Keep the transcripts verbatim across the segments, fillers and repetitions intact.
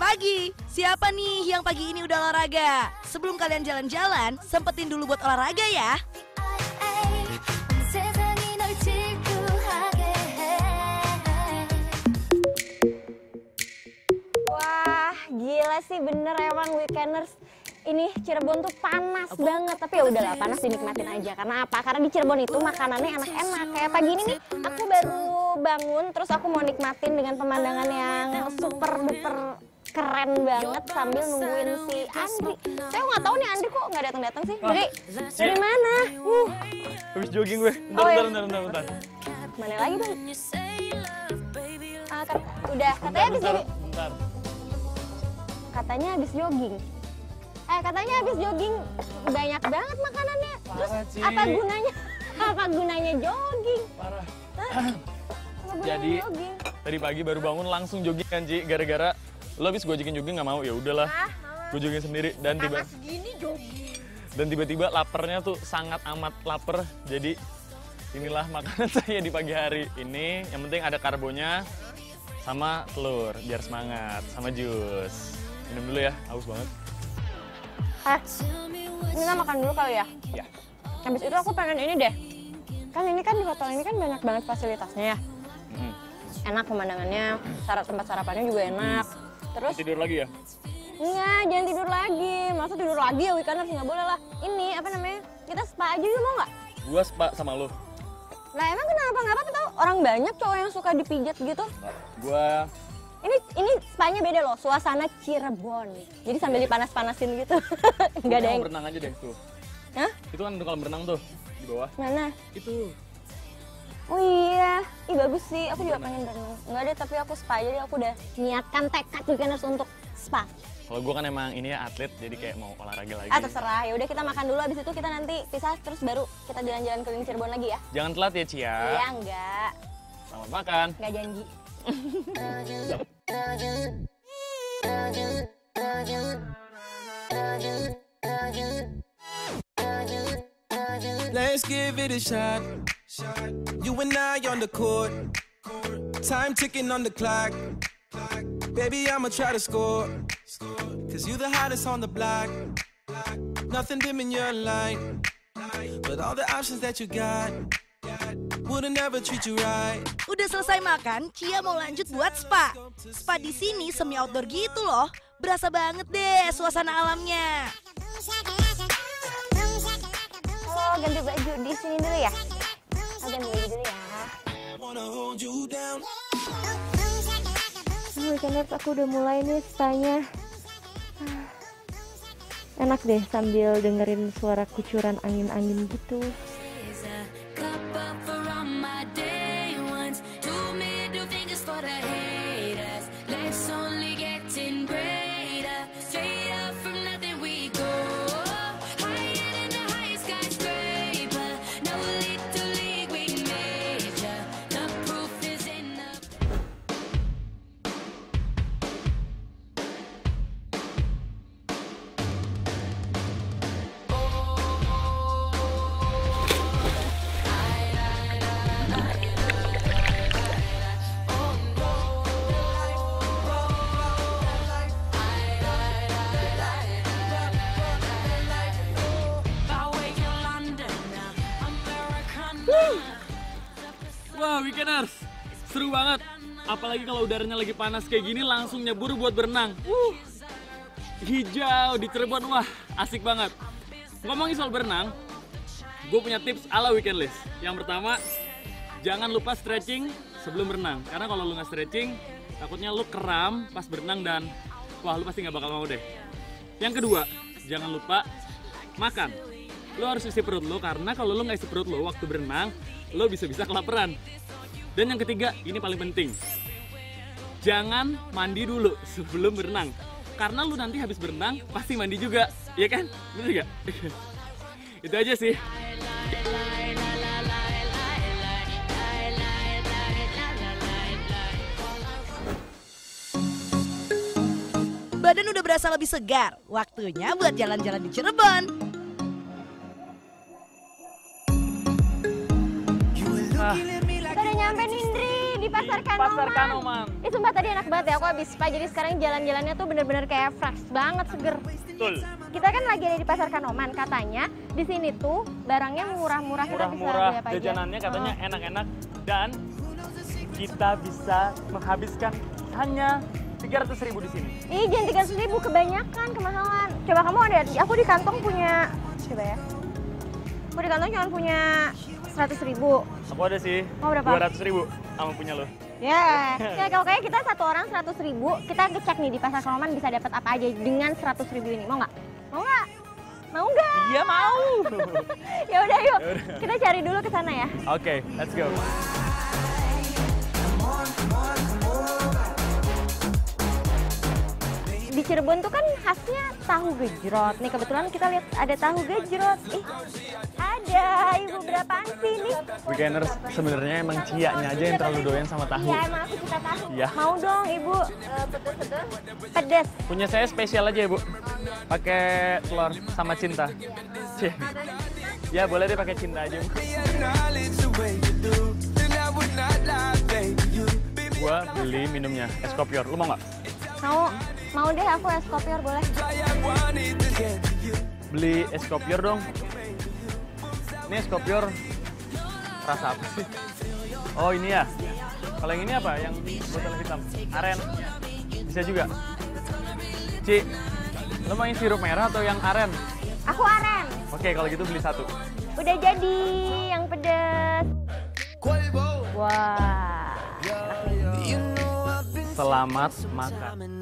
pagi. Siapa nih yang pagi ini udah olahraga? Sebelum kalian jalan-jalan, sempetin dulu buat olahraga ya. Wah, gila sih bener emang Weekenders. Ini Cirebon tuh panas banget, tapi ya udahlah panas dinikmatin aja. Karena apa? Karena di Cirebon itu makanannya enak-enak. Kayak pagi ini nih, aku baru bangun, terus aku mau nikmatin dengan pemandangan yang super duper keren banget sambil nungguin si Andri. Saya nggak tahu nih Andri kok nggak datang-datang sih. Dari dari mana? Uh. Habis jogging gue. Bentar, Oh, ya. bentar, bentar, bentar, bentar. Mana lagi dong? Ah, kat- udah, katanya habis bentar, jogging. bentar. Katanya habis jogging. Eh, katanya habis jogging banyak banget makanannya. Terus Parah, Ci. apa gunanya? Apa gunanya jogging? Parah. Hah? Apa gunanya Jadi jogging? tadi pagi baru bangun langsung jogging kan Ci, gara-gara lo habis gue ajakin jogging nggak mau, ya udahlah. Ah, Gue jogging sendiri dan tiba panas gini jogging. dan tiba-tiba laparnya tuh sangat amat lapar. Jadi inilah makanan saya di pagi hari ini. Yang penting ada karbonya sama telur biar semangat, sama jus. Minum dulu ya, haus banget. Eh, kita makan dulu kali ya? Ya. Habis itu aku pengen ini deh. Kan ini kan di hotel ini kan banyak banget fasilitasnya ya. Hmm. Enak pemandangannya, syarat tempat sarapannya juga enak. Terus Tidur lagi ya? enggak, jangan tidur lagi. Masa tidur lagi ya Weekenders? Nggak boleh lah. Ini apa namanya? Kita spa aja yuk, mau nggak? Gua spa sama lo. Nah emang kenapa? Nggak apa-apa tau. Orang banyak cowok yang suka dipijat gitu. Gua Ini ini spanya beda loh, suasana Cirebon. Jadi sambil dipanas-panasin gitu. Nggak ada mau yang... berenang aja deh tuh. Hah? Itu kan ada kolam berenang tuh di bawah. Mana? Itu. Oh iya, ih bagus sih. Aku juga pengen berenang. Nggak deh, tapi aku spa aja deh. Aku udah niatkan tekad Weekenders untuk spa. Kalau gua kan emang ini ya atlet, jadi kayak mau olahraga lagi. Ah terserah, ya udah kita makan dulu. Abis itu kita nanti pisah terus baru kita jalan-jalan keliling Cirebon lagi ya. Jangan telat ya Cia. Iya enggak, Selamat makan. nggak janji. Let's give it a shot. You and I on the court. Time ticking on the clock. Baby, I'ma try to score. Cause you the hottest on the block. Nothing dim in your light. But all the options that you got wouldn't ever treat you right. Udah selesai makan, Cia mau lanjut buat spa. Spa di sini semi outdoor gitu loh. Berasa banget deh suasana alamnya. Oh ganti baju di sini dulu ya. Oh, ganti baju dulu ya. Wanna hold you down. Oh, Weekenders aku udah mulai nih spanya. Enak deh sambil dengerin suara kucuran angin-angin gitu. Wah, Weekenders, seru banget. Apalagi kalau udaranya lagi panas kayak gini, langsung nyebur buat berenang. Uh, hijau di Cirebon, wah asik banget. Ngomongin soal berenang, gue punya tips ala Weekenders. Yang pertama, jangan lupa stretching sebelum berenang. Karena kalau lu nggak stretching, takutnya lu kram pas berenang dan wah lu pasti nggak bakal mau deh. Yang kedua, jangan lupa makan. Lo harus isi perut lo, karena kalau lo nggak isi perut lo waktu berenang, lo bisa-bisa kelaparan. Dan yang ketiga, ini paling penting. Jangan mandi dulu sebelum berenang. Karena lo nanti habis berenang, pasti mandi juga. Iya kan? Bener gak? Itu aja sih. Badan udah berasa lebih segar. Waktunya buat jalan-jalan di Cirebon. Ah, Kita udah nyampe nih Indri di di Pasar Kanoman. Pasar Kanoman. Ih sumpah tadi enak banget ya, aku habis spa, jadi sekarang jalan-jalannya tuh bener-bener kayak fresh banget, seger. Betul. Kita kan lagi ada di Pasar Kanoman, katanya di sini tuh barangnya murah-murah, kita bisa Murah-murah, beli apa aja. jajanannya katanya Oh. enak-enak dan kita bisa menghabiskan hanya tiga ratus ribu di sini. Ih jangan tiga ratus ribu, kebanyakan, kemahalan. Coba kamu ada, aku di kantong punya, coba ya. Aku di kantong cuma punya seratus ribu. Aku ada sih Mau berapa? dua ratus ribu sama punya lo. Ya, ya kalau kayak kita satu orang seratus ribu, kita ngecek nih di Pasar Kanoman bisa dapat apa aja dengan seratus ribu ini. Mau nggak? Mau nggak? Mau nggak? Iya mau. Ya udah yuk, Yaudah. kita cari dulu ke sana ya. Oke, let's go. Di Cirebon tuh kan khasnya tahu gejrot. Nih kebetulan kita lihat ada tahu gejrot. Ih, ada. Ibu berapaan sih ini? Weekenders, sebenarnya emang ciaknya aja yang terlalu doyan sama tahu. Iya, emang aku suka tahu. Iya. Mau dong, Ibu. Eh, pedes-pedes. Pedes. Punya saya spesial aja ya, Bu. Pakai telur sama cinta. Cie. Ya, boleh deh pakai cinta aja, Bu. Gua beli minumnya, es kopior. Lu mau nggak? Mau, mau deh aku es kopior boleh. Beli es kopior dong. Ini es kopior rasa apa sih? Oh ini ya. Kalau yang ini apa? Yang botol hitam. Aren. Bisa juga. Ci, lo mau yang sirup merah atau yang aren? Aku aren. Oke kalau gitu beli satu. Udah jadi yang pedes. Wah. Selamat makan.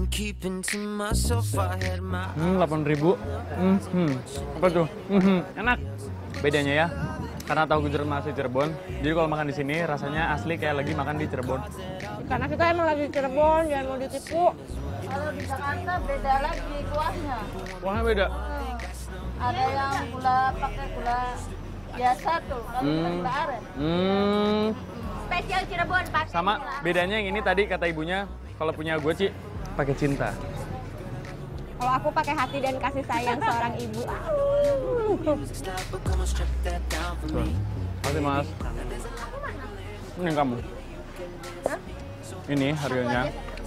Hmm, delapan ribu. Hmm, hmm. Apa tuh? Hmm, hmm. Enak. Bedanya ya, karena tahu gejrot masih Cirebon. Jadi kalau makan di sini rasanya asli kayak lagi makan di Cirebon. Karena kita emang lagi di Cirebon, jangan mau ditipu. Kalau di Jakarta beda lagi kuahnya. Kuahnya beda. Ada yang gula pakai gula biasa tuh, kalau Hmm. kita gula aren. Hmm. Spesial Cirebon pakai Sama gula aren. bedanya yang ini tadi kata ibunya, kalau punya gue Ci, pakai cinta. Kalau aku pakai hati dan kasih sayang seorang ibu. Tuh. Makasih mas. Ini kamu. Ini harganya.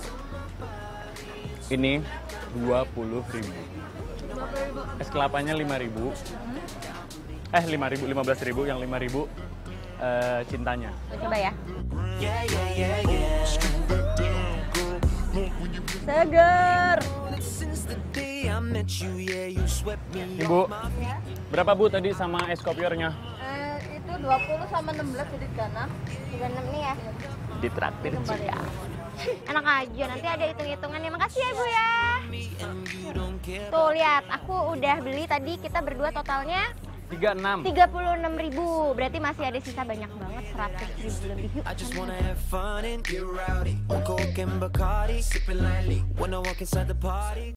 Ini dua puluh ribu. Es kelapanya lima ribu. Eh lima ribu, lima belas ribu, yang lima ribu eh, cintanya. Coba ya. Seger. Ibu, berapa Bu tadi sama es kopiornya? Eh, itu dua puluh sama enam belas jadi tiga puluh enam. tiga puluh enam nih ya. Ditraktir Cika. Enak aja, nanti ada hitung-hitungannya. Makasih ya Bu ya. Tuh lihat, aku udah beli tadi, kita berdua totalnya tiga puluh enam. tiga puluh enam ribu. Berarti masih ada sisa banyak banget, seratus ribu lebih. Yuk. I just wanna have fun and get rowdy. On coke and Bacardi, sipping lightly when I walk inside the party.